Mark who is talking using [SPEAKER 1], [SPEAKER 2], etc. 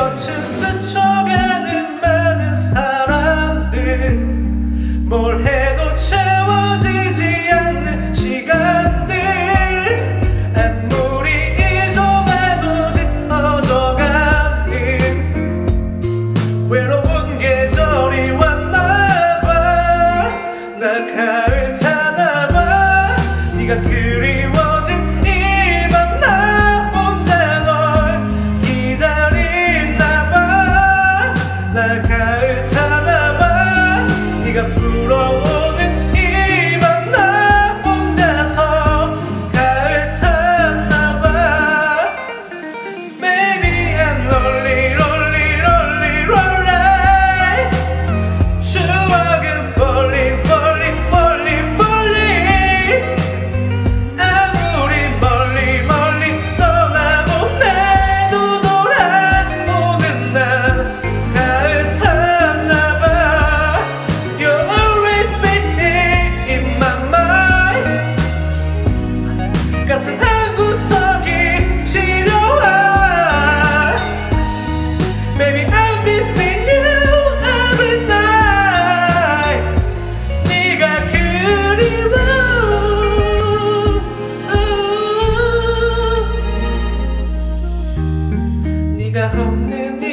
[SPEAKER 1] 곁을 스쳐가는 많은 사람들, 뭘 해도 채워지지 않는 시간들, 아무리 잊어봐도 짙어져가는 외로운 계절이 왔나봐. 나 가을 타나봐. 네가 그리워진 이밤 나 혼자 널 기다리나봐. 나 가을 타나봐. 네가 불어오는 이밤 나 혼자서 가을 타나봐. Baby I'm lonely lonely lonely lonely. 추억은 falling falling falling falling. 아무리 멀리 멀리 떠나보내도 돌아오는 난 가을 타나봐. You're always with me in my mind. 가슴 한 구석이 시려와. Baby I'm missing you every night. 네가 그리워. 네가 없는